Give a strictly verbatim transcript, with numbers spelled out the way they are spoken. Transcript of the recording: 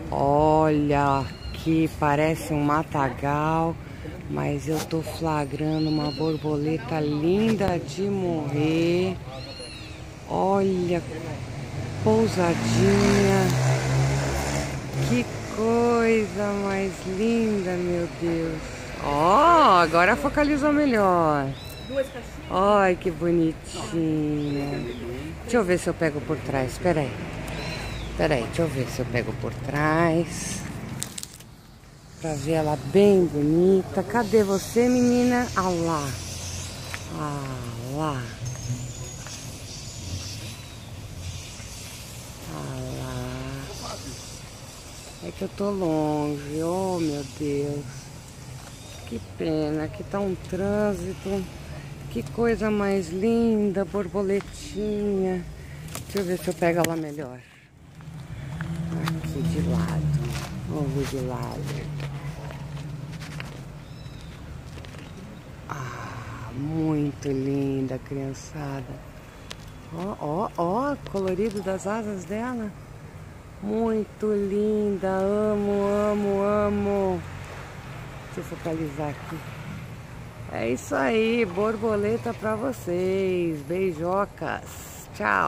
Olha, aqui parece um matagal, mas eu tô flagrando uma borboleta linda de morrer. Olha, pousadinha. Que coisa mais linda, meu Deus. Ó, oh, agora focalizou melhor. Ai, que bonitinha. Deixa eu ver se eu pego por trás. Espera aí. Espera aí, deixa eu ver se eu pego por trás. Pra ver ela bem bonita. Cadê você, menina? Ah lá. Ah lá. Ah lá. É que eu tô longe. Oh, meu Deus. Que pena. Aqui tá um trânsito. Que coisa mais linda, borboletinha. Deixa eu ver se eu pego ela melhor. Aqui de lado. Vamos ver de lado. Ah, muito linda, criançada. Ó, ó, ó, colorido das asas dela. Muito linda. Amo, amo, amo. Deixa eu focalizar aqui. É isso aí, borboleta pra vocês. Beijocas. Tchau.